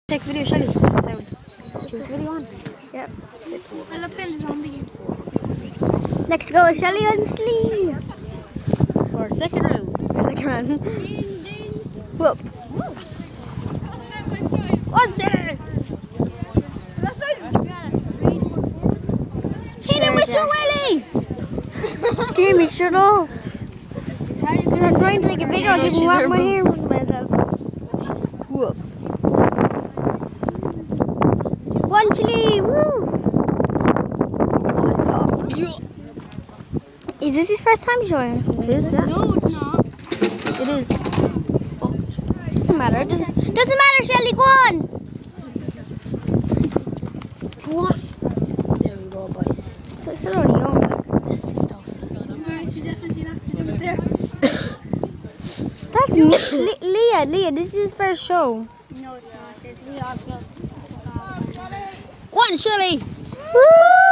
Take video, Shellie. Sound. Shoot the video on. Yep. I love playing the zombie. Next go is Shellie on sleep. For second round. Second round. Ding, ding. Whoop. What's it? Hit him with your willy! Jamie, shut up. I'm trying to take a video. I'll give him one more here with myself. Whoop. One chili! Woo! Is this his first time showing us? It is, yeah. No, it's not. It is. Doesn't matter. Doesn't matter, Shellie. Go on. What? There we go, boys. So it's still only on. This is stuff. She definitely not to do it there. That's Leah. This is his first show. No, it's not. It's we all feel. One, Shellie. Woo!